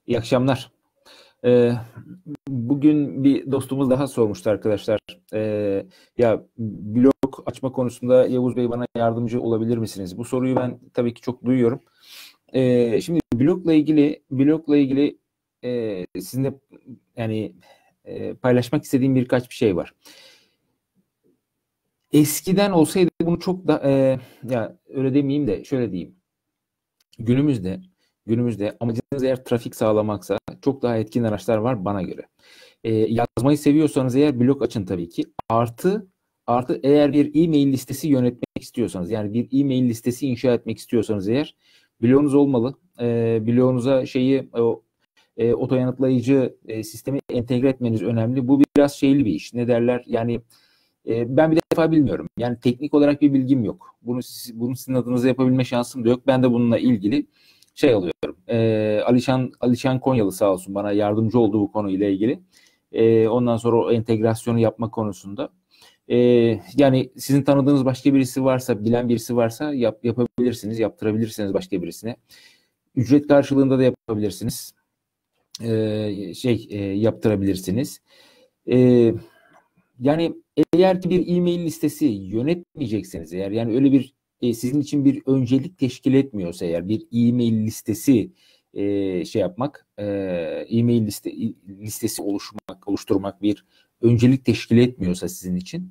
İyi akşamlar. Ee, Bugün bir dostumuz daha sormuştu arkadaşlar. Ya blog açma konusunda Yavuz Bey bana yardımcı olabilir misiniz? Bu soruyu ben tabii ki çok duyuyorum. Şimdi blogla ilgili sizinle yani paylaşmak istediğim birkaç bir şey var. Eskiden olsaydı bunu çok da ya öyle demeyeyim de şöyle diyeyim. Günümüzde günümüzde amacınız eğer trafik sağlamaksa çok daha etkin araçlar var bana göre. Yazmayı seviyorsanız eğer blog açın tabii ki. Artı eğer bir e-mail listesi yönetmek istiyorsanız yani bir e-mail listesi inşa etmek istiyorsanız eğer blogunuz olmalı. Blogunuza oto yanıtlayıcı sistemi entegre etmeniz önemli. Bu biraz şeyli bir iş. Ne derler? Yani ben bir defa bilmiyorum. Yani teknik olarak bir bilgim yok. Bunu sizin adınıza yapabilme şansım da yok. Ben de bununla ilgili şey alıyorum. Alişan Konyalı sağ olsun bana yardımcı oldu bu konuyla ilgili. Ondan sonra o entegrasyonu yapma konusunda. E, Yani sizin tanıdığınız başka birisi varsa, bilen birisi varsa yapabilirsiniz, yaptırabilirsiniz başka birisine. Ücret karşılığında da yapabilirsiniz. Yaptırabilirsiniz. E, Yani eğer ki bir e-mail listesi yönetmeyecekseniz eğer yani öyle bir sizin için bir öncelik teşkil etmiyorsa eğer bir e-mail listesi e-mail listesi oluşturmak bir öncelik teşkil etmiyorsa sizin için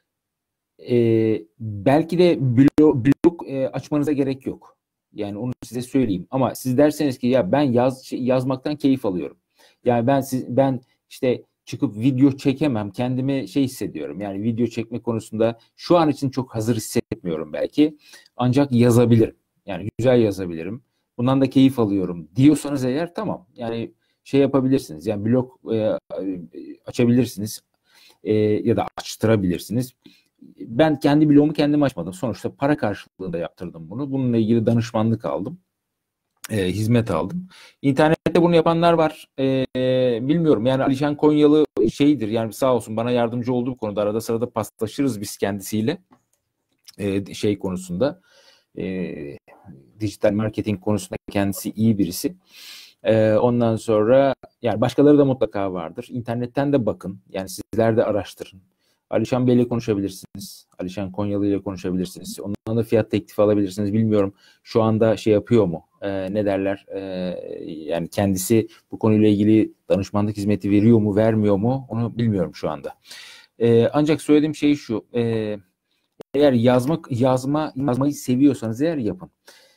belki de blog açmanıza gerek yok. Yani onu size söyleyeyim. Ama siz derseniz ki ya ben yazmaktan keyif alıyorum. Yani ben işte çıkıp video çekemem. Kendimi hissediyorum. Yani video çekme konusunda şu an için çok hazır hissetmiyorum belki. Ancak yazabilirim. Yani güzel yazabilirim. Bundan da keyif alıyorum diyorsanız eğer tamam. Yani yapabilirsiniz. Yani blog açabilirsiniz. Ya da açtırabilirsiniz. Ben kendi blogumu kendim açmadım. Sonuçta para karşılığında yaptırdım bunu. Bununla ilgili danışmanlık aldım. Hizmet aldım. İnternette bunu yapanlar var. Bilmiyorum. Yani Alişan Konyalı şeydir. Yani sağ olsun bana yardımcı olduğu konuda arada sırada paslaşırız biz kendisiyle. Konusunda. Dijital marketing konusunda kendisi iyi birisi. Ondan sonra yani başkaları da mutlaka vardır. İnternetten de bakın. Yani sizler de araştırın. Alişan Bey'le konuşabilirsiniz. Alişan Konyalı ile konuşabilirsiniz. Ondan da fiyat teklifi alabilirsiniz. Bilmiyorum şu anda yapıyor mu? Ne derler? Yani kendisi bu konuyla ilgili danışmanlık hizmeti veriyor mu, vermiyor mu? Onu bilmiyorum şu anda. Ancak söylediğim şey şu. Eğer yazmayı seviyorsanız eğer yapın.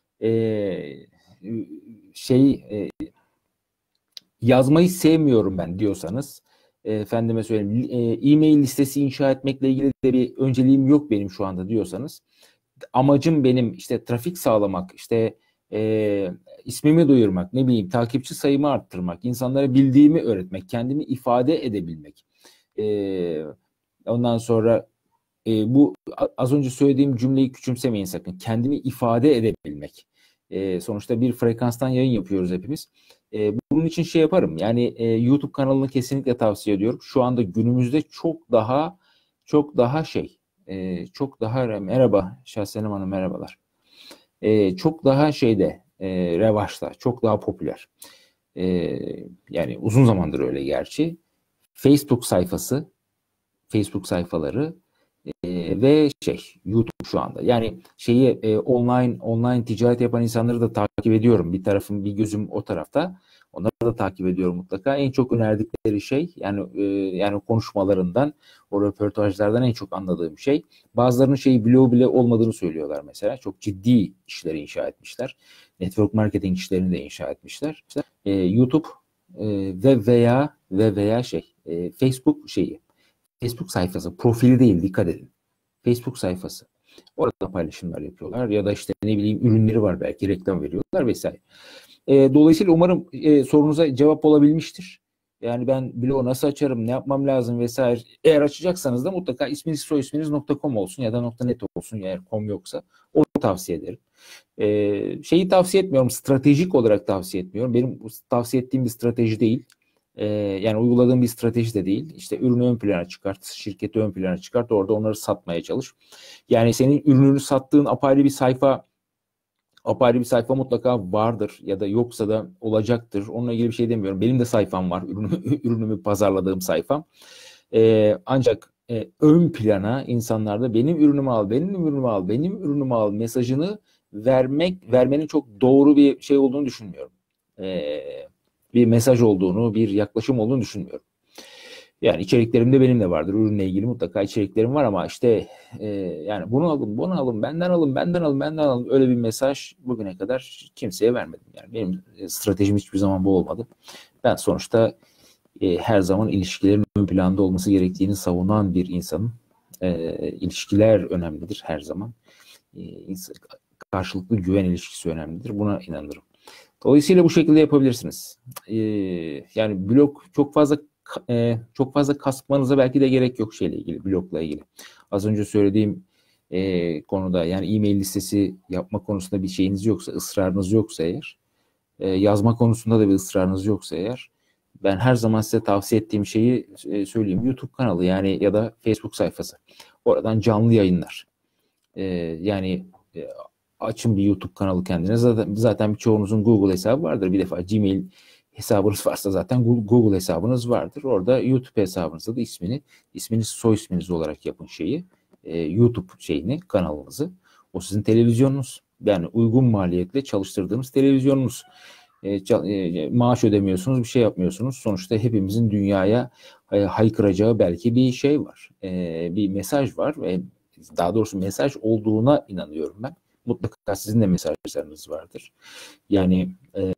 Yazmayı sevmiyorum ben diyorsanız efendime söyleyeyim e-mail listesi inşa etmekle ilgili de bir önceliğim yok benim şu anda diyorsanız amacım benim işte trafik sağlamak ismimi duyurmak ne bileyim takipçi sayımı arttırmak insanlara bildiğimi öğretmek kendimi ifade edebilmek ondan sonra bu az önce söylediğim cümleyi küçümsemeyin sakın kendimi ifade edebilmek sonuçta bir frekanstan yayın yapıyoruz hepimiz. Bunun için yaparım. Yani YouTube kanalını kesinlikle tavsiye ediyorum. Şu anda günümüzde çok daha merhaba Şahsenem Hanım merhabalar. Çok daha revaçta, çok daha popüler. Yani uzun zamandır öyle gerçi. Facebook sayfaları ve YouTube şu anda. Yani online ticaret yapan insanları da takip ediyorum. Bir gözüm o tarafta. Onları da takip ediyorum mutlaka. En çok önerdikleri yani konuşmalarından, o röportajlardan en çok anladığım bazılarının bloğu bile olmadığını söylüyorlar mesela. Çok ciddi işleri inşa etmişler. Network marketing işlerini de inşa etmişler. YouTube veya Facebook sayfası, profili değil dikkat edin. Facebook sayfası. Orada paylaşımlar yapıyorlar ya da ne bileyim ürünleri var belki reklam veriyorlar vesaire. Dolayısıyla umarım sorunuza cevap olabilmiştir. Yani ben blogu nasıl açarım, ne yapmam lazım vesaire. Eğer açacaksanız da mutlaka isminiz soyisminiz.com olsun ya da .net olsun eğer .com yoksa onu tavsiye ederim. Tavsiye etmiyorum, stratejik olarak tavsiye etmiyorum. Benim tavsiye ettiğim bir strateji değil. Yani uyguladığım bir strateji de değil. İşte ürünü ön plana çıkart, şirketi ön plana çıkart, orada onları satmaya çalış. Yani senin ürününü sattığın apayrı bir sayfa Apayrı bir sayfa mutlaka vardır ya da yoksa da olacaktır. Onunla ilgili bir şey demiyorum. Benim de sayfam var. Ürünümü pazarladığım sayfam. Ancak ön plana insanlarda benim ürünümü al, benim ürünümü al, benim ürünümü al mesajını vermenin çok doğru bir şey olduğunu düşünmüyorum. Bir mesaj olduğunu, bir yaklaşım olduğunu düşünmüyorum. Yani içeriklerimde benim de vardır. Ürünle ilgili mutlaka içeriklerim var ama işte yani bunu alın, bunu alın, benden alın, benden alın, benden alın. Öyle bir mesaj bugüne kadar kimseye vermedim. Yani benim stratejim hiçbir zaman bu olmadı. Ben sonuçta her zaman ilişkilerin ön planda olması gerektiğini savunan bir insanım. İlişkiler önemlidir her zaman. Karşılıklı güven ilişkisi önemlidir. Buna inanırım. Dolayısıyla bu şekilde yapabilirsiniz. Yani blog çok fazla kasmanıza belki de gerek yok şeyle ilgili, blogla ilgili. Az önce söylediğim konuda yani e-mail listesi yapma konusunda bir şeyiniz yoksa, ısrarınız yoksa eğer, yazma konusunda da bir ısrarınız yoksa eğer, ben her zaman size tavsiye ettiğim şeyi söyleyeyim. YouTube kanalı yani ya da Facebook sayfası. Oradan canlı yayınlar. Yani açın bir YouTube kanalı kendine. Zaten birçoğunuzun Google hesabı vardır. Bir defa Gmail hesabınız varsa zaten Google hesabınız vardır. Orada YouTube hesabınızda da isminiz soy isminiz olarak yapın şeyi. YouTube kanalınızı. O sizin televizyonunuz. Yani uygun maliyetle çalıştırdığınız televizyonunuz. Maaş ödemiyorsunuz, bir şey yapmıyorsunuz. Sonuçta hepimizin dünyaya haykıracağı belki bir şey var. Bir mesaj var ve daha doğrusu mesaj olduğuna inanıyorum ben. Mutlaka sizin de mesajlarınız vardır. Yani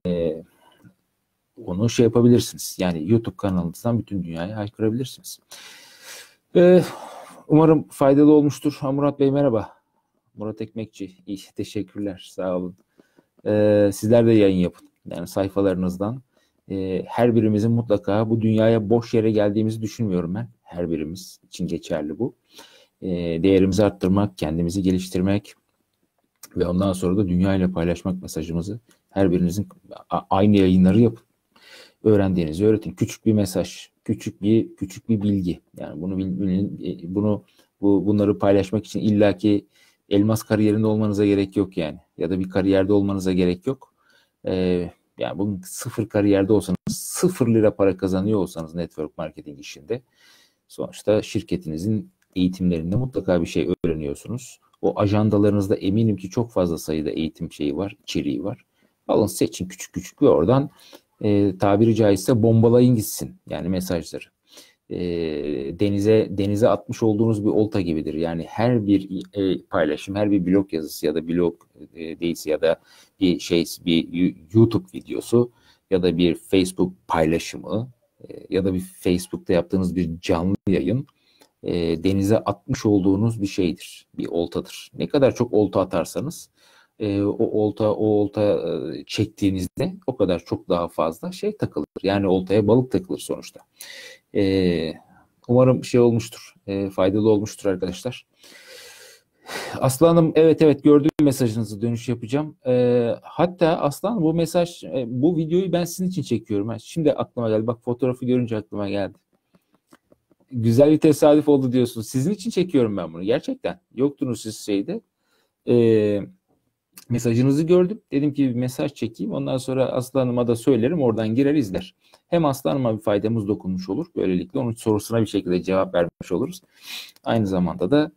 onu yapabilirsiniz. Yani YouTube kanalınızdan bütün dünyaya haykırabilirsiniz. Umarım faydalı olmuştur. Murat Bey merhaba. Murat Ekmekçi. İyi, teşekkürler. Sağ olun. Sizler de yayın yapın. Yani sayfalarınızdan. Her birimizin mutlaka bu dünyaya boş yere geldiğimizi düşünmüyorum ben. Her birimiz için geçerli bu. Değerimizi arttırmak, kendimizi geliştirmek ve ondan sonra da dünyayla paylaşmak mesajımızı her birinizin aynı yayınları yapın. Öğrendiğinizi öğretin. Küçük bir mesaj, küçük bir bilgi. Yani bunları paylaşmak için illaki elmas kariyerinde olmanıza gerek yok yani. Ya da bir kariyerde olmanıza gerek yok. Yani bugün sıfır kariyerde olsanız, 0 lira para kazanıyor olsanız network marketing işinde sonuçta şirketinizin eğitimlerinde mutlaka bir şey öğreniyorsunuz. O ajandalarınızda eminim ki çok fazla sayıda eğitim şeyi var, içeriği var. Alın seçin küçük küçük ve oradan tabiri caizse bombalayın gitsin yani mesajları. Denize atmış olduğunuz bir olta gibidir. Yani her bir paylaşım, her bir blog yazısı ya da blog değilse ya da bir YouTube videosu ya da bir Facebook paylaşımı ya da bir Facebook'ta yaptığınız bir canlı yayın denize atmış olduğunuz bir şeydir. Bir oltadır. Ne kadar çok olta atarsanız o olta çektiğinizde o kadar çok daha fazla şey takılır. Yani oltaya balık takılır sonuçta. Umarım olmuştur. Faydalı olmuştur arkadaşlar. Aslı Hanım evet gördüğüm mesajınızı dönüş yapacağım. Hatta Aslı Hanım bu videoyu ben sizin için çekiyorum. Şimdi aklıma geldi. Bak fotoğrafı görünce aklıma geldi. Güzel bir tesadüf oldu diyorsunuz. Sizin için çekiyorum ben bunu. Gerçekten. Yoktunuz siz şeyde. Mesajınızı gördüm. Dedim ki bir mesaj çekeyim. Ondan sonra Aslı Hanım'a da söylerim. Oradan girer izler. Hem Aslı Hanım'a bir faydamız dokunmuş olur. Böylelikle onun sorusuna bir şekilde cevap vermiş oluruz. Aynı zamanda da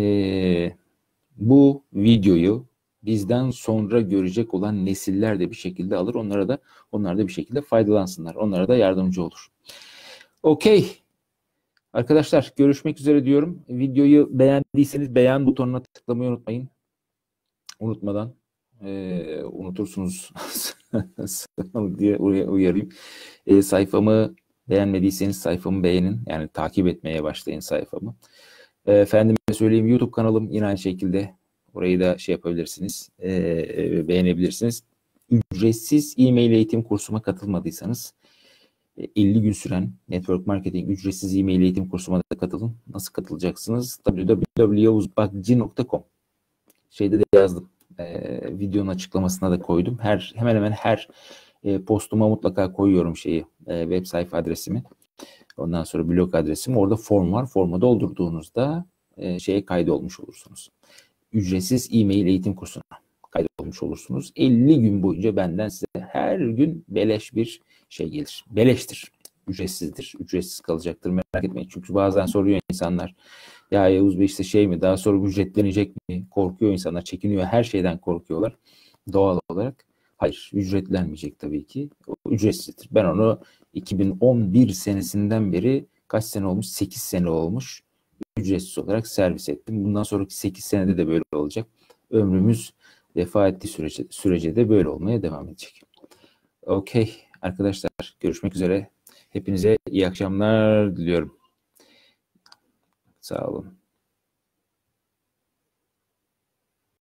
bu videoyu bizden sonra görecek olan nesiller de bir şekilde alır. Onlar da bir şekilde faydalansınlar. Onlara da yardımcı olur. Okey. Arkadaşlar görüşmek üzere diyorum. Videoyu beğendiyseniz beğen butonuna tıklamayı unutmayın. Unutmadan unutursunuz diye uyarayım. Sayfamı beğenmediyseniz sayfamı beğenin. Yani takip etmeye başlayın sayfamı. Efendime söyleyeyim YouTube kanalım yine aynı şekilde. Orayı da yapabilirsiniz. Beğenebilirsiniz. Ücretsiz e-mail eğitim kursuma katılmadıysanız 50 gün süren Network Marketing ücretsiz e-mail eğitim kursuma da katılın. Nasıl katılacaksınız? www.yavuzbakci.com Şeyde de yazdım. Videonun açıklamasına da koydum. Hemen hemen her postuma mutlaka koyuyorum web sayfa adresimi. Ondan sonra blog adresim. Orada form var. Formu doldurduğunuzda kaydolmuş olursunuz. Ücretsiz e-mail eğitim kursuna kaydolmuş olursunuz. 50 gün boyunca benden size her gün beleş bir şey gelir. Beleştir. Ücretsizdir. Ücretsiz kalacaktır. Merak etmeyin. Çünkü bazen soruyor insanlar. Ya Yavuz Bey işte şey mi? Daha sonra ücretlenecek mi? Korkuyor insanlar. Çekiniyor. Her şeyden korkuyorlar. Doğal olarak. Hayır. Ücretlenmeyecek tabii ki. O ücretsizdir. Ben onu 2011 senesinden beri kaç sene olmuş? 8 sene olmuş. Ücretsiz olarak servis ettim. Bundan sonraki 8 senede de böyle olacak. Ömrümüz vefa ettiği sürece de böyle olmaya devam edecek. Okey arkadaşlar, görüşmek üzere. Hepinize iyi akşamlar diliyorum. Sağ olun.